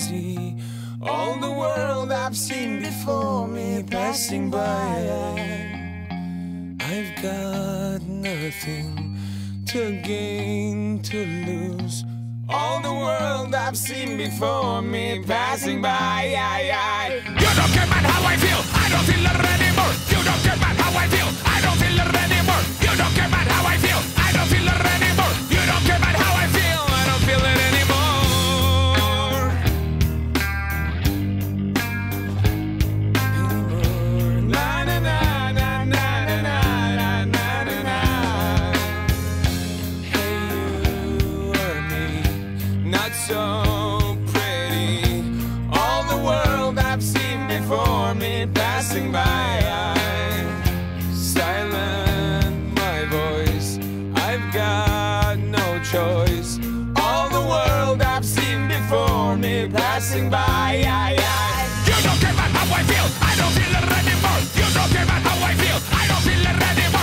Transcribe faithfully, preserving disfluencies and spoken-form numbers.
crazy. All the world I've seen before me passing by. I've got nothing to gain, to lose. All the world I've seen before me passing by. You don't care about how I feel, I don't feel it anymore. You don't care about how I feel, I don't feel it anymore. You don't care about how I feel, I don't feel it anymore. You don't care about how I feel, I don't feel it anymore. Anymore. Na na na na na na na na na na. Hey, you or me, not so pretty. All the world I've seen before me passing by. Silent my voice, I've got no choice. All the world I've seen before me passing by. You don't care about how I feel, I don't feel it anymore. You don't care about how I feel, I don't feel it anymore.